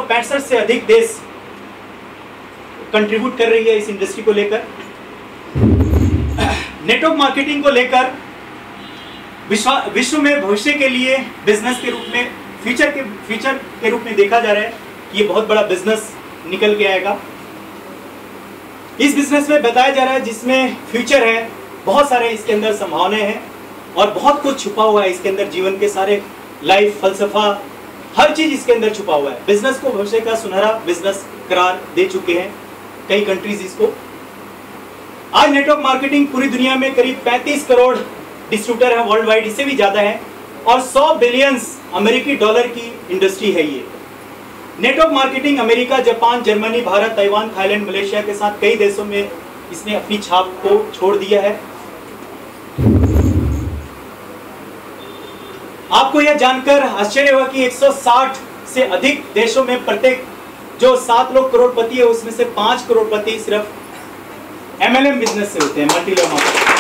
165 से अधिक देश कंट्रीब्यूट कर रही है इस इंडस्ट्री को लेकर। नेटवर्क मार्केटिंग को लेकर विश्व में भविष्य के लिए बिजनेस के रूप में फ्यूचर के रूप में देखा जा रहा है कि ये बहुत बड़ा बिजनेस निकल के आएगा। इस बिजनेस में बताया जा रहा है जिसमें फ्यूचर है, बहुत सारे इसके अंदर संभावनाएं हैं और बहुत कुछ छुपा हुआ है इसके अंदर। जीवन के सारे लाइफ, फलसफा, हर चीज इसके अंदर छुपा हुआ है। बिजनेस को भविष्य का सुनहरा बिजनेस करार दे चुके हैं कई कंट्रीज इसको। आज नेटवर्क मार्केटिंग पूरी दुनिया में करीब 35 करोड़ डिस्ट्रीब्यूटर है वर्ल्ड वाइड, इससे भी ज्यादा है, और 100 बिलियन अमेरिकी डॉलर की इंडस्ट्री है ये। Network marketing America, Japan, Germany, Bharat, Taiwan, Thailand, Malaysia के साथ कई देशों में इसने अपनी छाप को छोड़ दिया है। आपको यह जानकर आश्चर्य होगा कि 160 से अधिक देशों में प्रत्येक जो 7 लोग करोड़पति है उसमें से 5 करोड़पति सिर्फ MLM बिजनेस से होते हैं, मल्टी लेवल मार्केटिंग।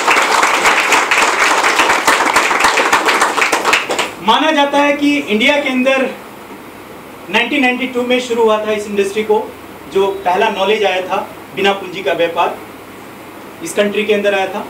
माना जाता है कि इंडिया के अंदर 1992 में शुरू हुआ था इस इंडस्ट्री को, जो पहला नॉलेज आया था बिना पूंजी का व्यापार इस कंट्री के अंदर आया था।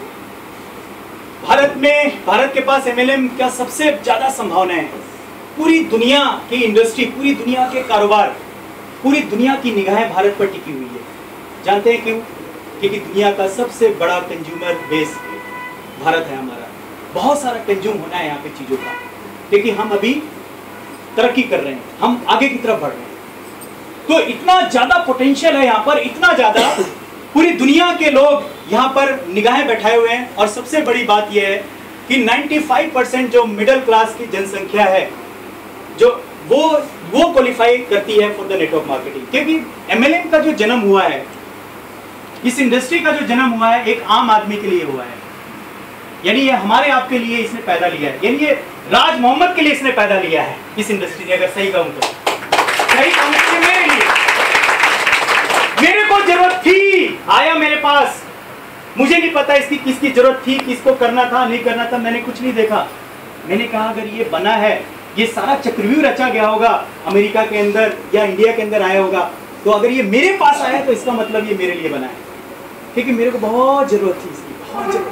भारत के पास MLM का सबसे ज्यादा संभावना है। पूरी दुनिया की इंडस्ट्री, पूरी दुनिया के कारोबार, पूरी दुनिया की निगाहें भारत पर टिकी हुई है। जानते हैं क्यों? क्योंकि दुनिया का सबसे बड़ा कंज्यूमर बेस भारत है हमारा। बहुत सारा कंज्यूम होना है यहाँ पे चीजों का, लेकिन हम अभी तरक्की कर रहे हैं, हम आगे की तरफ बढ़ रहे हैं। तो इतना ज्यादा पोटेंशियल है यहाँ पर, इतना ज्यादा, पूरी दुनिया के लोग यहाँ पर निगाहें बैठाए हुए हैं। और सबसे बड़ी बात यह है कि 95% जो मिडिल क्लास की जनसंख्या है जो वो क्वालिफाई करती है फॉर द नेटवर्क मार्केटिंग। क्योंकि MLM का जो जन्म हुआ है, इस इंडस्ट्री का जो जन्म हुआ है, एक आम आदमी के लिए हुआ है। यानी ये हमारे आपके लिए इसने पैदा लिया है, यानी ये राज मोहम्मद के लिए इसने पैदा लिया है इस इंडस्ट्री ने। अगर सही कहूं तो सही कहूं तो मेरे लिए, मेरे को जरूरत थी, आया मेरे पास, मुझे नहीं पता इसकी किसकी जरूरत थी, किसको करना था नहीं करना था, मैंने कुछ नहीं देखा। मैंने कहा अगर ये बना है, ये सारा चक्रव्यूह रचा गया होगा अमेरिका के अंदर या इंडिया के अंदर आया होगा, तो अगर ये मेरे पास आया तो इसका मतलब ये मेरे लिए बना है। क्योंकि मेरे को बहुत जरूरत थी इसकी, बहुत जरूरत,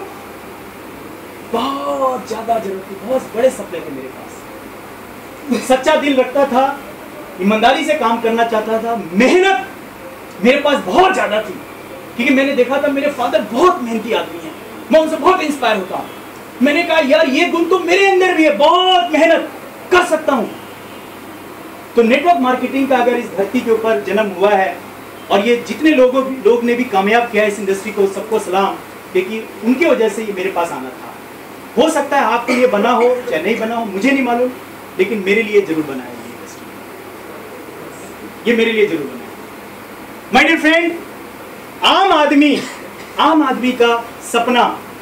बहुत ज्यादा जरूरत थी, बहुत बड़े सपने थे मेरे पास। सच्चा दिल रखता था, ईमानदारी से काम करना चाहता था, मेहनत मेरे पास बहुत ज्यादा थी। क्योंकि मैंने देखा था मेरे फादर बहुत मेहनती आदमी हैं, मैं उनसे बहुत इंस्पायर होता हूँ। मैंने कहा यार ये गुण तो मेरे अंदर भी है, बहुत मेहनत कर सकता हूँ। तो नेटवर्क मार्केटिंग का अगर इस धरती के ऊपर जन्म हुआ है और ये जितने लोग ने भी कामयाब किया इस इंडस्ट्री को, सबको सलाम, क्योंकि उनकी वजह से ये मेरे पास आना था। हो सकता है आपके लिए बना हो चाहे नहीं बना हो, मुझे नहीं मालूम, लेकिन मेरे लिए जरूर बना है ये इंडस्ट्री, ये मेरे लिए जरूर बना है। माय डियर फ्रेंड, आम आदमी का सपना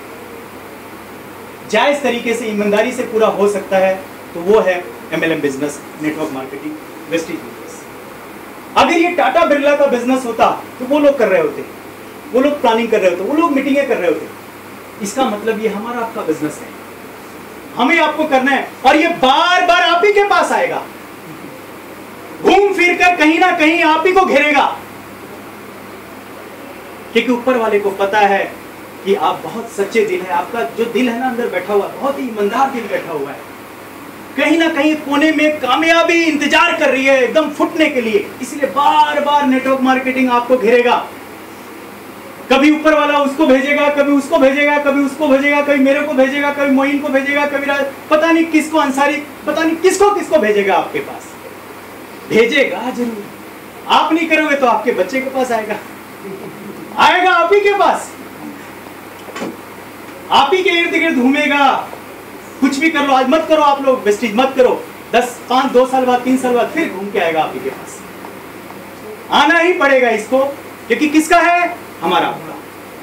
जायज तरीके से, ईमानदारी से पूरा हो सकता है, तो वो है MLM business, network marketing, Vestige business. अगर ये टाटा बिरला का बिजनेस होता तो वो लोग कर रहे होते, वो लोग प्लानिंग कर रहे होते, वो लोग मीटिंगें कर रहे होते। इसका मतलब ये हमारा आपका बिजनेस है, हमें आपको करना है, और ये बार बार आप ही के पास आएगा, घूम फिर कर कहीं ना कहीं आप ही को घेरेगा। क्योंकि ऊपर वाले को पता है कि आप बहुत सच्चे दिल है, आपका जो दिल है ना अंदर बैठा हुआ, बहुत ही ईमानदार दिल बैठा हुआ है, कहीं ना कहीं कोने में कामयाबी इंतजार कर रही है एकदम फुटने के लिए। इसलिए बार बार नेटवर्क मार्केटिंग आपको घेरेगा। कभी ऊपर वाला उसको भेजेगा, कभी उसको भेजेगा, कभी उसको भेजेगा, कभी मेरे को भेजेगा, कभी मोइन को भेजेगा, कभी पता नहीं किसको, अंसारी, पता नहीं किसको भेजेगा आपके पास, भेजेगा जरूर। आप नहीं करोगे तो आपके बच्चे के पास आएगा आप ही के पास, आप ही के इर्द गिर्द घूमेगा। कुछ भी कर लो, आज मत करो आप लोग, वेस्टिज मत करो, 2 साल बाद 3 साल बाद फिर घूम के आएगा आप ही के पास। आना ही पड़ेगा इसको, क्योंकि किसका है? हमारा आपका।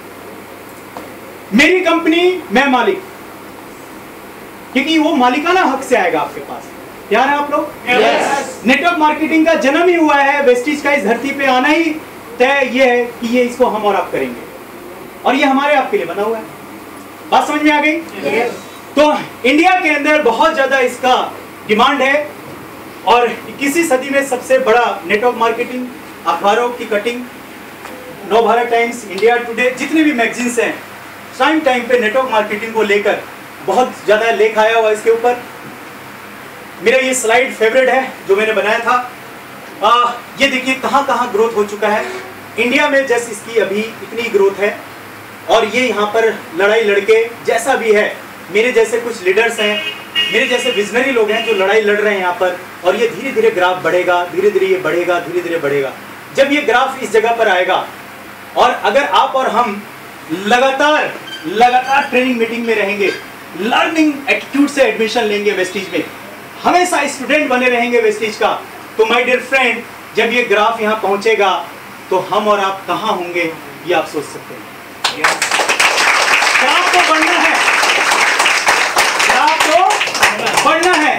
मेरी कंपनी, मैं मालिक, क्योंकि वो मालिकाना हक से आएगा आपके पास। तैयार है आप लोग? yes. नेटवर्क मार्केटिंग का जन्म ही हुआ है, वेस्टिज का इस धरती पे आना ही तय ये है कि ये इसको हम और आप करेंगे, और ये हमारे आपके लिए बना हुआ है। बात समझ में आ गई? yes. तो इंडिया के अंदर बहुत ज्यादा इसका डिमांड है, और 21वीं सदी में सबसे बड़ा नेटवर्क मार्केटिंग, अखबारों की कटिंग, नव भारत टाइम्स, इंडिया टुडे, जितने भी मैगजीन्स हैं टाइम पे नेटवर्क मार्केटिंग को लेकर बहुत ज़्यादा लेख आया हुआ इसके ऊपर। मेरा ये स्लाइड फेवरेट है जो मैंने बनाया था। ये देखिए कहाँ कहाँ ग्रोथ हो चुका है इंडिया में, जैसे इसकी अभी इतनी ग्रोथ है। और ये यहाँ पर लड़ाई लड़के जैसा भी है, मेरे जैसे कुछ लीडर्स हैं, मेरे जैसे विजनरी लोग हैं जो लड़ाई लड़ रहे हैं यहाँ पर। और ये धीरे धीरे ग्राफ बढ़ेगा, धीरे धीरे ये बढ़ेगा, धीरे धीरे बढ़ेगा। जब ये ग्राफ इस जगह पर आएगा और अगर आप और हम लगातार ट्रेनिंग मीटिंग में रहेंगे, लर्निंग एटीट्यूड से एडमिशन लेंगे वेस्टिज में, हमेशा स्टूडेंट बने रहेंगे वेस्टिज का, तो माय डियर फ्रेंड जब ये ग्राफ यहाँ पहुंचेगा तो हम और आप कहाँ होंगे ये आप सोच सकते हैं। ग्राफ तो बढ़ना है, ग्राफ तो बढ़ना है,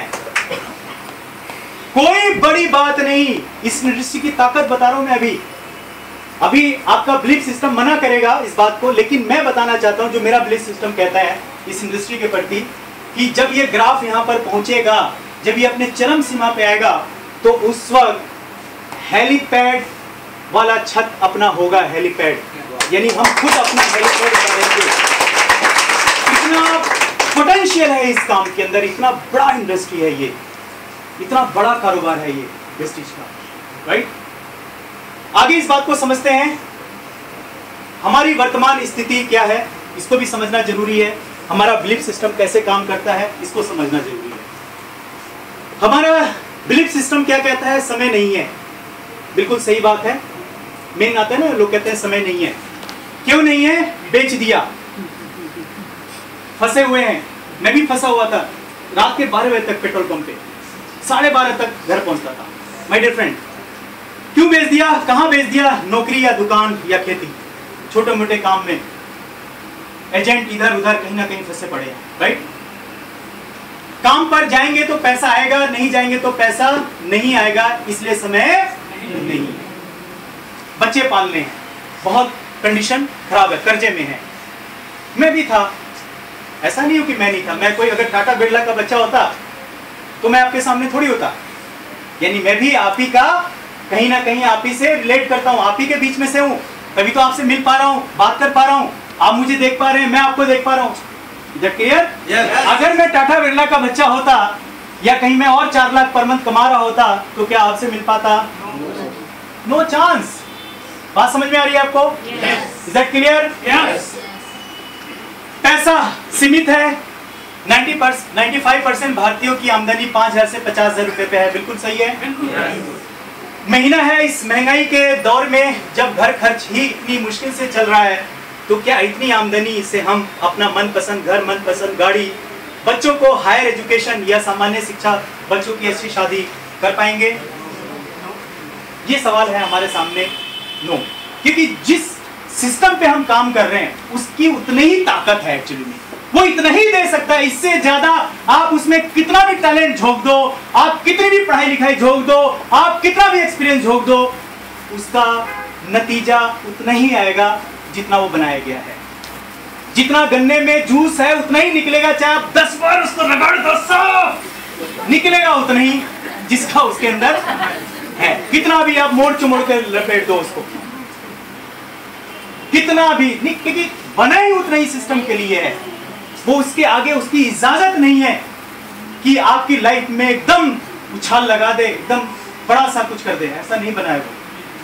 कोई बड़ी बात नहीं। इस इंडस्ट्री की ताकत बता रहा हूं मैं। अभी आपका बिलीफ सिस्टम मना करेगा इस बात को, लेकिन मैं बताना चाहता हूं जो मेरा बिलीफ सिस्टम कहता है इस इंडस्ट्री के प्रति, कि जब ये ग्राफ यहां पर पहुंचेगा, जब ये अपने चरम सीमा पे आएगा, तो उस वक्त हेलीपैड वाला छत अपना होगा। हेलीपैड यानी हम खुद अपना हेलीपैड करेंगे। इतना पोटेंशियल है इस काम के अंदर, इतना बड़ा इंडस्ट्री है ये, इतना बड़ा कारोबार है ये वेस्टिज का, राइट। आगे इस बात को समझते हैं, हमारी वर्तमान स्थिति क्या है इसको भी समझना जरूरी है। हमारा बिलीफ सिस्टम कैसे काम करता है इसको समझना जरूरी है। हमारा बिलीफ सिस्टम क्या कहता है? समय नहीं है। बिल्कुल सही बात है। मेन आता है ना, लोग कहते हैं समय नहीं है। क्यों नहीं है? बेच दिया, फंसे हुए हैं। मैं भी फंसा हुआ था, रात के 12 बजे तक पेट्रोल पंप पे, 12:30 तक घर पहुंचता था। माय डियर फ्रेंड, क्यों बेच दिया? कहां बेच दिया? नौकरी या दुकान या खेती, छोटे मोटे काम में एजेंट इधर उधर कहीं ना कहीं फंसे पड़े हैं, राइट। काम पर जाएंगे तो पैसा आएगा, नहीं जाएंगे तो पैसा नहीं आएगा, इसलिए समय नहीं। बच्चे पालने हैं, बहुत कंडीशन खराब है, कर्जे में है। मैं भी था, ऐसा नहीं हो कि मैं नहीं था। मैं कोई अगर टाटा बिरला का बच्चा होता तो मैं आपके सामने थोड़ी होता। यानी मैं भी आप ही का, कहीं ना कहीं आप ही से रिलेट करता हूँ, आप ही के बीच में से हूँ, तभी तो आपसे मिल पा रहा हूँ, बात कर पा रहा हूँ, आप मुझे देख पा रहे हैं, मैं आपको देख पा रहा हूँ। क्लियर? अगर मैं टाटा बिरला का बच्चा होता या कहीं मैं और 4 लाख पर मंथ कमा रहा होता तो क्या आपसे मिल पाता? No chance. बात समझ में आ रही है आपको? Is that clear? पैसा सीमित है। 95% भारतीयों की आमदनी 5,000 से 50,000 रुपए पे है। बिल्कुल सही है। महीना है, इस महंगाई के दौर में जब घर खर्च ही इतनी मुश्किल से चल रहा है, तो क्या इतनी आमदनी से हम अपना मनपसंद घर, मनपसंद गाड़ी, बच्चों को हायर एजुकेशन या सामान्य शिक्षा, बच्चों की अच्छी शादी कर पाएंगे? ये सवाल है हमारे सामने। नो, क्योंकि जिस सिस्टम पे हम काम कर रहे हैं उसकी उतनी ही ताकत है एक्चुअली में, वो इतना ही दे सकता है। इससे ज्यादा आप उसमें कितना भी टैलेंट झोंक दो, आप कितनी भी पढ़ाई लिखाई झोंक दो, आप कितना भी एक्सपीरियंस झोंक दो, उसका नतीजा उतना ही आएगा जितना वो बनाया गया है। जितना गन्ने में जूस है उतना ही निकलेगा, चाहे आप 10 बार उसको रगड़ दो, साफ निकलेगा उतना ही जिसका उसके अंदर है। कितना भी आप मोड़ चुमोड़ कर लपेट दो उसको, कितना भी, क्योंकि बना ही उतना ही सिस्टम के लिए है। वो उसके आगे उसकी इजाजत नहीं है कि आपकी लाइफ में एकदम उछाल लगा दे, एकदम बड़ा सा कुछ कर दे, ऐसा नहीं बनाया वो।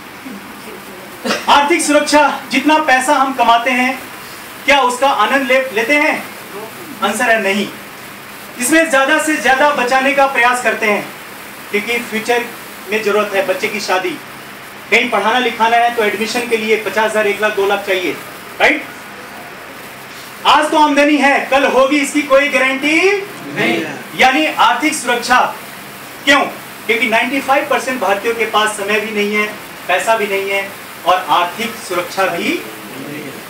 आर्थिक सुरक्षा, जितना पैसा हम कमाते हैं क्या उसका आनंद लेते हैं? आंसर है नहीं। इसमें ज्यादा से ज्यादा बचाने का प्रयास करते हैं, क्योंकि फ्यूचर में जरूरत है। बच्चे की शादी, कहीं पढ़ाना लिखाना है तो एडमिशन के लिए 50,000, 1 लाख, 2 लाख चाहिए, राइट। आज तो आमदनी है, कल होगी इसकी कोई गारंटी नहीं। यानी आर्थिक सुरक्षा क्यों? क्योंकि 95% भारतीयों के पास समय भी नहीं है, पैसा भी नहीं है और आर्थिक सुरक्षा भी नहीं है।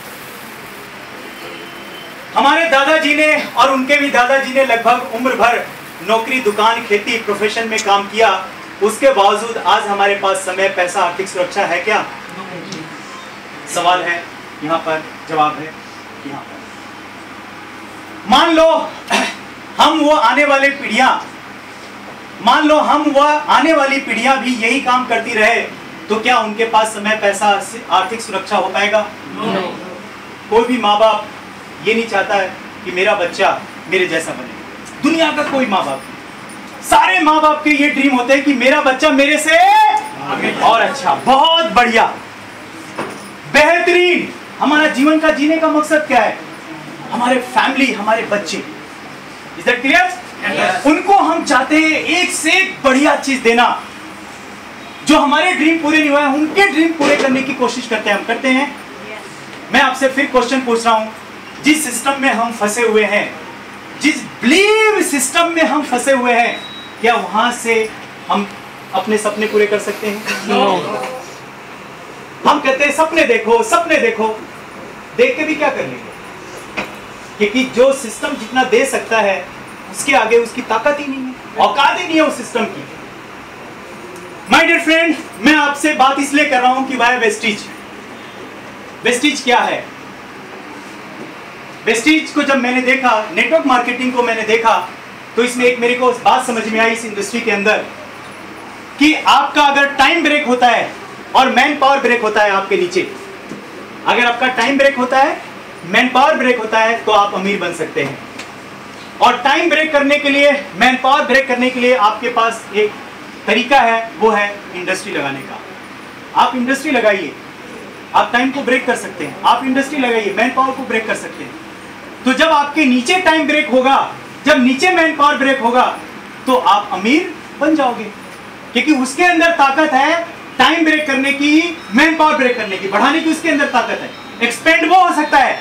हमारे दादाजी ने और उनके भी दादाजी ने लगभग उम्र भर नौकरी, दुकान, खेती, प्रोफेशन में काम किया, उसके बावजूद आज हमारे पास समय, पैसा, आर्थिक सुरक्षा है क्या? सवाल है यहाँ पर, जवाब है यहाँ पर। मान लो हम वो आने वाले पीढ़ियां मान लो हम व आने वाली पीढ़ियां भी यही काम करती रहे तो क्या उनके पास समय, पैसा, आर्थिक सुरक्षा हो पाएगा? कोई भी माँ बाप ये नहीं चाहता है कि मेरा बच्चा मेरे जैसा बने। दुनिया का कोई माँ बाप, सारे माँ बाप के ये ड्रीम होते हैं कि मेरा बच्चा मेरे से और अच्छा, बहुत बढ़िया, बेहतरीन। हमारा जीवन का जीने का मकसद क्या है? हमारे फैमिली, हमारे बच्चे। Is that clear? उनको हम चाहते हैं एक से एक बढ़िया चीज देना। जो हमारे ड्रीम पूरे नहीं हुए हैं उनके ड्रीम पूरे करने की कोशिश करते हैं, हम करते हैं। मैं आपसे फिर क्वेश्चन पूछ रहा हूं, जिस सिस्टम में हम फंसे हुए हैं, जिस बिलीव सिस्टम में हम फंसे हुए हैं, क्या वहां से हम अपने सपने पूरे कर सकते हैं? हम कहते हैं सपने देखो, सपने देखो, देख के भी क्या कर लेंगे? क्योंकि जो सिस्टम जितना दे सकता है उसके आगे उसकी ताकत ही नहीं है, औकात ही नहीं है उस सिस्टम की। माय डियर फ्रेंड, मैं आपसे बात इसलिए कर रहा हूं कि भाई वेस्टीज, वेस्टीज क्या है? वेस्टीज को जब मैंने देखा, नेटवर्क मार्केटिंग को मैंने देखा, तो इसमें एक मेरे को बात समझ में आई इस इंडस्ट्री के अंदर कि आपका अगर टाइम ब्रेक होता है और मैन पावर ब्रेक होता है आपके नीचे, अगर आपका टाइम ब्रेक होता है, मैन पावर ब्रेक होता है, तो आप अमीर बन सकते हैं। और टाइम ब्रेक करने के लिए, मैन पावर ब्रेक करने के लिए आपके पास एक तरीका है, वो है इंडस्ट्री लगाने का। आप इंडस्ट्री लगाइए, आप टाइम को ब्रेक कर सकते हैं। आप इंडस्ट्री लगाइए, मैन पावर को ब्रेक कर सकते हैं। तो जब आपके नीचे टाइम ब्रेक होगा, जब नीचे मैन पावर ब्रेक होगा, तो आप अमीर बन जाओगे, क्योंकि उसके अंदर ताकत है टाइम ब्रेक करने की, मैन पावर ब्रेक करने की, बढ़ाने की उसके अंदर ताकत है। एक्सपेंड वो हो सकता है।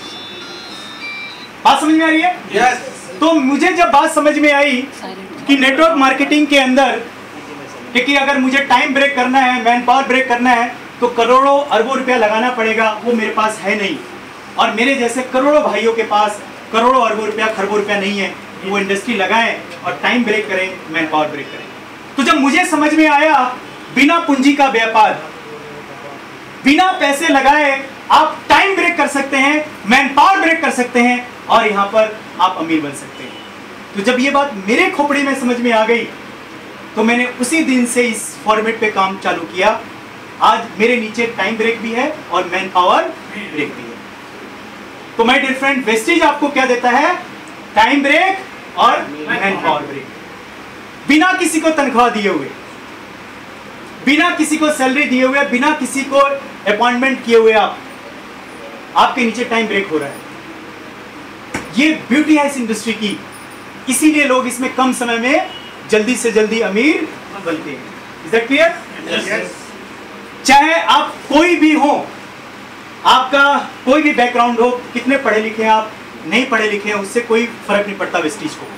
बात समझ में आ रही है? yes. तो मुझे जब बात समझ में आई कि नेटवर्क मार्केटिंग के अंदर, क्योंकि अगर मुझे टाइम ब्रेक करना है, मैन पावर ब्रेक करना है, तो करोड़ों अरबों रुपया लगाना पड़ेगा, वो मेरे पास है नहीं। और मेरे जैसे करोड़ों भाइयों के पास करोड़ों अरबों रुपया, खरबों रुपया नहीं है, वो इंडस्ट्री लगाएं और टाइम ब्रेक करें, मैन पावर ब्रेक करें। तो जब मुझे समझ में आया बिना पूंजी का व्यापार, बिना पैसे लगाए आप टाइम ब्रेक कर सकते हैं, मैन पावर ब्रेक कर सकते हैं, और यहां पर आप अमीर बन सकते हैं। तो जब ये बात मेरे खोपड़ी में समझ में आ गई, तो मैंने उसी दिन से इस फॉर्मेट पे काम चालू किया। आज मेरे नीचे टाइम ब्रेक भी है और मैन पावर ब्रेक भी है। तो माय डियर फ्रेंड, वेस्टीज आपको क्या देता है? टाइम ब्रेक और मैन पावर ब्रेक। बिना किसी को तनख्वाह दिए हुए, बिना किसी को सैलरी दिए हुए, बिना किसी को अपॉइंटमेंट किए हुए आपके नीचे टाइम ब्रेक हो रहा है। ये ब्यूटी है इस इंडस्ट्री की, इसीलिए लोग इसमें कम समय में जल्दी से जल्दी अमीर बनते हैं। Is that clear? यस। चाहे आप कोई भी हो, आपका कोई भी बैकग्राउंड हो, कितने पढ़े लिखे हैं आप, नहीं पढ़े लिखे हैं, उससे कोई फर्क नहीं पड़ता वेस्टीज को।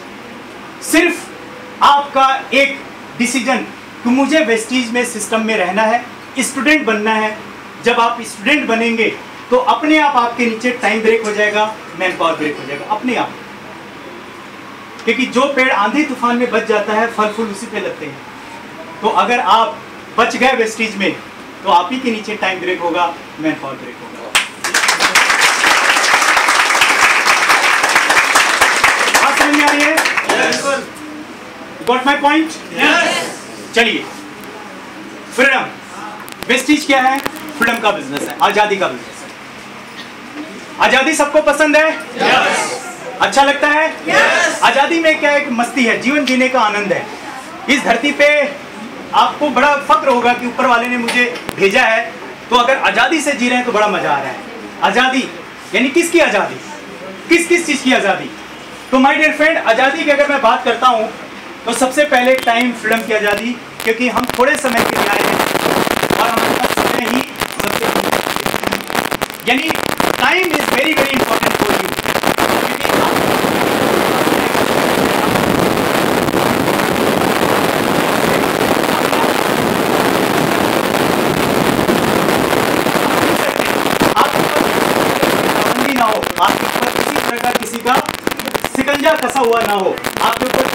सिर्फ आपका एक डिसीजन कि मुझे वेस्टीज में सिस्टम में रहना है, स्टूडेंट बनना है। जब आप स्टूडेंट बनेंगे तो अपने आप आपके नीचे टाइम ब्रेक हो जाएगा, मैन पावर ब्रेक हो जाएगा अपने आप। क्योंकि जो पेड़ आंधी तूफान में बच जाता है, फल फूल उसी पे लगते हैं। तो अगर आप बच गए वेस्टीज में, तो आप ही के नीचे टाइम ब्रेक होगा, मैन पावर ब्रेक होगा। बात समझ में आ रही है? Got my point? चलिए, फ्रीडम। वेस्टीज क्या है? फ्रीडम का बिजनेस है, आजादी का बिजनेस है। आजादी सबको पसंद है? अच्छा लगता है? आजादी में क्या है? मस्ती है, जीवन जीने का आनंद है। इस धरती पे आपको बड़ा फक्र होगा कि ऊपर वाले ने मुझे भेजा है, तो अगर आजादी से जी रहे हैं तो बड़ा मजा आ रहा है। आजादी यानी किसकी आजादी? किस किस चीज की आजादी? तो माय डियर फ्रेंड, आजादी की अगर मैं बात करता हूं तो सबसे पहले टाइम फ्रीडम की आजादी, क्योंकि हम थोड़े समय के लिए आए हैं और हमारे पास समय ही सबसे, यानी time is very very important for you. आपके ऊपर किसी तरह का किसी का शिकंजा कसा हुआ ना हो, आपके ऊपर